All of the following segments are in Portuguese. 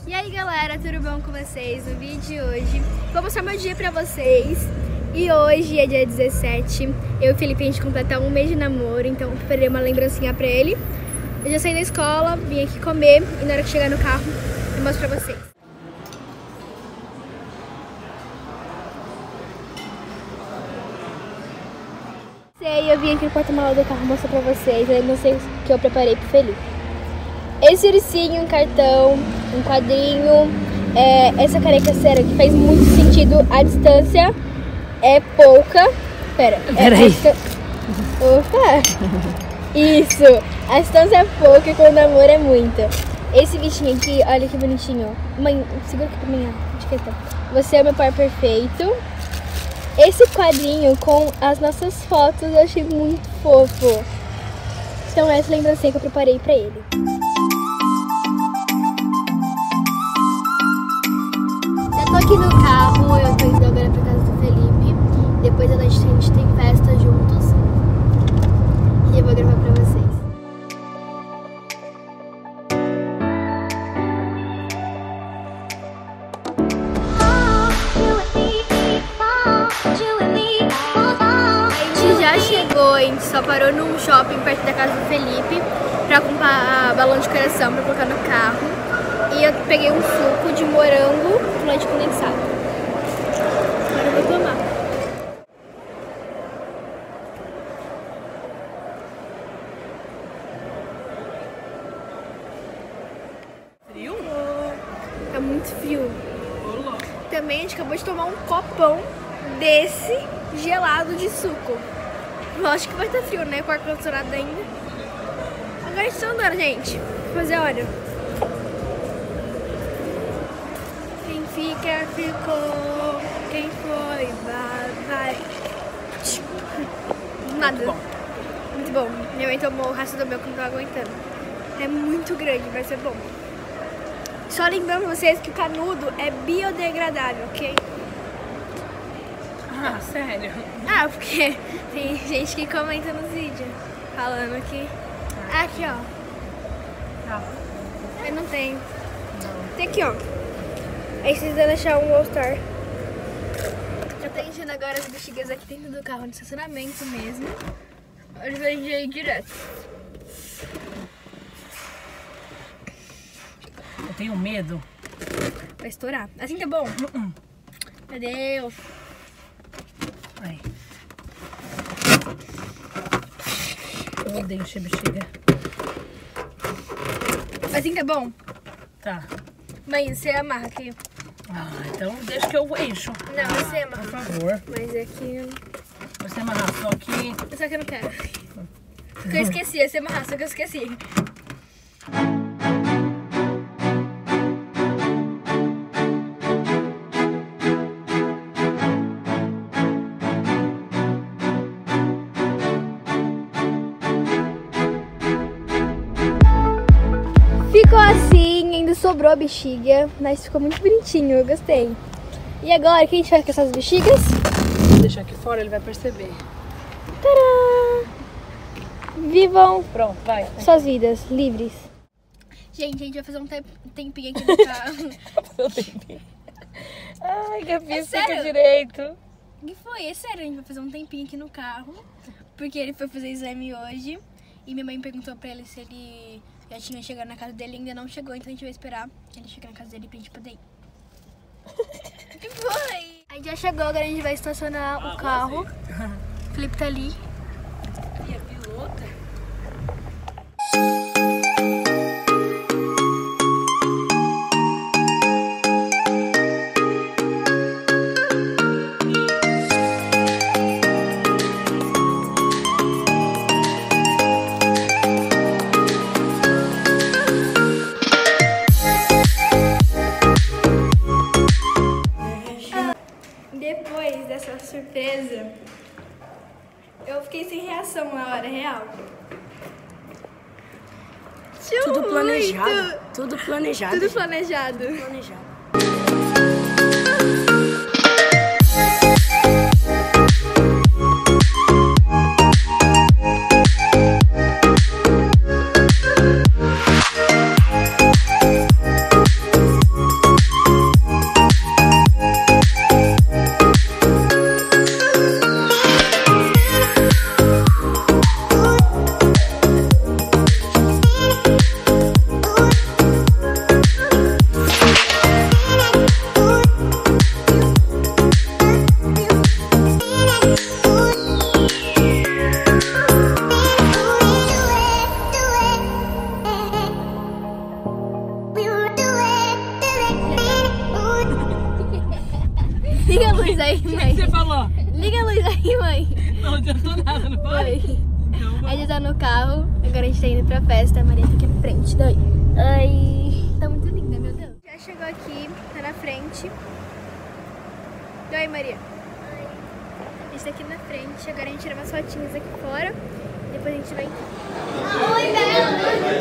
E aí galera, tudo bom com vocês? No vídeo de hoje vou mostrar meu dia pra vocês. E hoje é dia 17, eu e o Felipe a gente completa um mês de namoro, então eu preparei uma lembrancinha pra ele. Eu já saí da escola, vim aqui comer e na hora que chegar no carro eu mostro pra vocês. Eu vim aqui no porta-malas do carro mostrar pra vocês a lembrancinha que eu preparei pro Felipe. Esse ursinho, um cartão, um quadrinho, essa careca cera que faz muito sentido, a distância é pouca. Peraí. Opa! Isso! A distância é pouca e quando o amor é muita. Esse bichinho aqui, olha que bonitinho. Mãe, segura aqui pra mim, ó. Você é o meu pai perfeito. Esse quadrinho com as nossas fotos eu achei muito fofo. Então essa lembrancinha que eu preparei pra ele. Já tô aqui no carro, eu tô indo agora pra casa do Felipe. Depois a gente tem festa juntos. E eu vou gravar pra vocês. A gente só parou num shopping perto da casa do Felipe pra comprar balão de coração pra colocar no carro. E eu peguei um suco de morango com leite condensado. Agora eu vou tomar. Frio? Tá muito frio. Também a gente acabou de tomar um copão desse gelado de suco. Lógico que vai estar frio, né? Com o ar-condicionado ainda. Agora a gente tá andando, gente. Vou fazer a hora. Quem fica, ficou. Quem foi, vai. Nada. Muito bom. Muito bom. Minha mãe tomou o resto do meu que não tava aguentando. É muito grande, vai ser bom. Só lembrando vocês que o canudo é biodegradável, ok? Ah, sério? Ah, porque tem gente que comenta nos vídeos falando que... Aqui, ó. Tá. Mas não tem. Tem aqui, ó. Aí vocês vão deixar um All-Star. Já tá enchendo agora as bexigas aqui dentro do carro, no estacionamento mesmo. Ele vai ir direto. Eu tenho medo. Vai estourar. Assim tá bom? Meu Deus. Ai. Eu odeio encher bexiga. Assim tá bom? Tá. Mãe, você amarra aqui. Ah, então deixa que eu encho. Não, você amarra. Por favor. Mas aqui... Você amarrar só aqui. Só que eu não quero. Porque eu esqueci, ia ser amarrar, só que eu esqueci. Ficou assim, ainda sobrou a bexiga, mas ficou muito bonitinho, eu gostei. E agora, o que a gente faz com essas bexigas? Vou deixar aqui fora, ele vai perceber. Tadã! Vivam Pronto, vai. suas vidas livres. Gente, a gente vai fazer um tempinho aqui no carro. Ai, Gabi, É fica sério? direito. O que foi? É sério, a gente vai fazer um tempinho aqui no carro. Porque ele foi fazer exame hoje. E minha mãe perguntou pra ele se ele já tinha chegado na casa dele. Ainda não chegou, então a gente vai esperar ele chegar na casa dele pra gente poder ir. O que foi? A gente já chegou, agora a gente vai estacionar o carro. O Felipe tá ali. E a pilota? Depois dessa surpresa, eu fiquei sem reação na hora real. Tudo Muito. planejado. Tudo planejado. Tudo planejado. planejado. Liga a luz aí, O que mãe. você falou? Liga a luz aí, mãe. Não adiantou nada, não foi? Oi. Então, A gente tá no carro, agora a gente tá indo pra festa. A Maria tá aqui na frente, daí. Ai, tá muito linda, meu Deus. Já chegou aqui, tá na frente. Oi, Maria. Oi. A gente tá aqui na frente, agora a gente tira umas fotinhas aqui fora. Depois a gente vai entrar. Oi, Bela!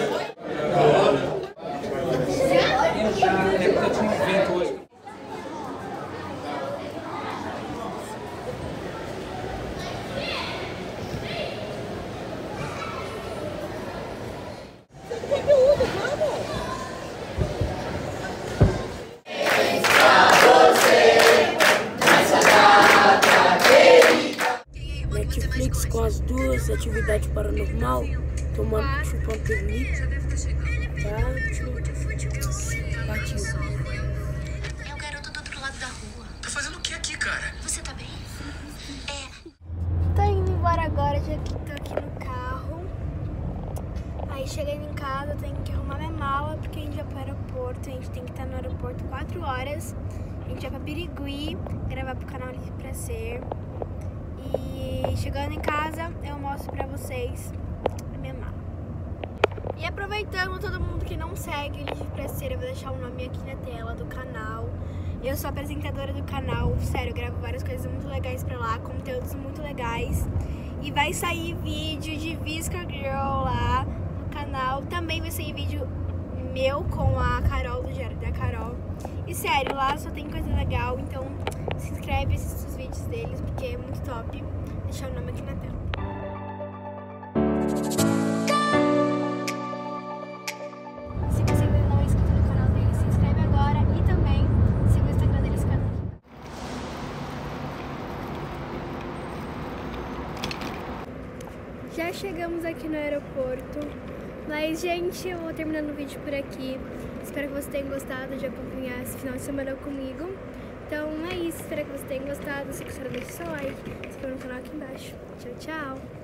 É porque eu tinha um evento hoje. Netflix com as duas atividades paranormal, tomando, chupando pirulito. Partiu. É o garoto do outro lado da rua. Tá fazendo o que aqui, cara? Você tá bem? Tô indo embora agora, já que tô aqui no carro. Aí chegando em casa, eu tenho que arrumar minha mala, porque a gente vai pro aeroporto. A gente tem que estar no aeroporto 4 horas. A gente vai pra Birigui, gravar pro canal Livre Pra Ser. E chegando em casa, eu mostro pra vocês a minha mala. E aproveitando, todo mundo que não segue o Livre Pra Ser, eu vou deixar o nome aqui na tela do canal. Eu sou apresentadora do canal, sério, eu gravo várias coisas muito legais pra lá, conteúdos muito legais. E vai sair vídeo de Visca Girl lá no canal. Também vai sair vídeo meu com a Carol, do Diário da Carol. E sério, lá só tem coisa legal, então se inscreve e assista os vídeos deles, porque é muito top. Vou deixar o nome aqui na tela. Se você ainda não é inscrito no canal deles, se inscreve agora e também siga o Instagram deles, canal. Já chegamos aqui no aeroporto, mas gente, eu vou terminando o vídeo por aqui. Espero que vocês tenham gostado de acompanhar esse final de semana comigo. Então é isso, espero que vocês tenham gostado. Se gostaram, deixe seu like, se inscreva no canal aqui embaixo. Tchau, tchau!